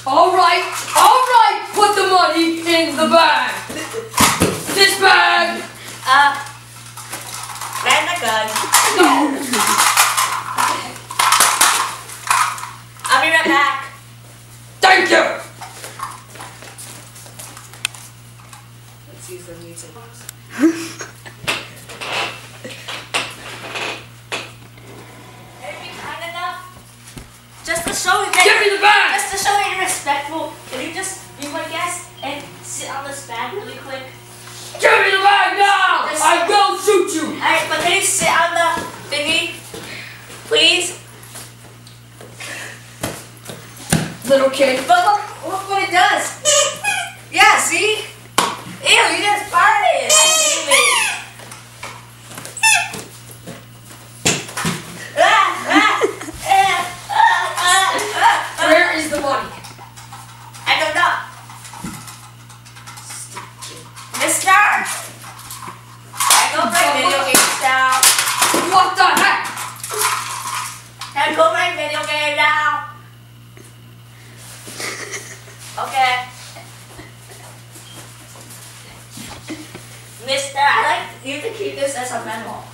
Alright, put the money in the bag. This bag. Grab the gun. No. I'll be right back. Thank you. Let's use the music box. Just to show you that. Give me the bag! Just to show you you're respectful, can you just be my guest and sit on this bag really quick? Give me the bag now! I will shoot you! Alright, but can you sit on the thingy? Please? Little kid. But look what it does. Yeah, see? Ew, you just farted. I hate it. Where is the money? I don't know. Mister! I go play video games now. What the heck? I go play video game now. Okay. Mister, I like you to keep this as a memo.